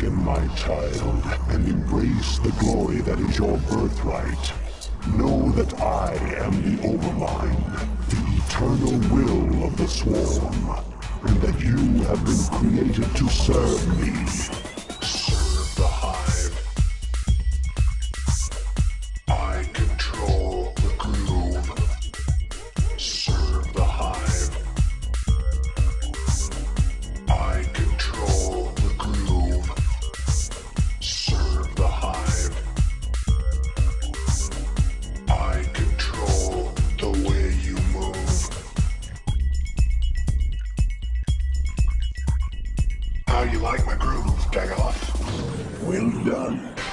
Awaken, my child, and embrace the glory that is your birthright. Know that I am the Overmind, the eternal will of the Swarm, and that you have been created to serve me. Serve the Hive. I control the groove. Serve the Hive. I control the groove. Serve the Hive. I control the way you move. How you like my groove, Daggoth? Well done.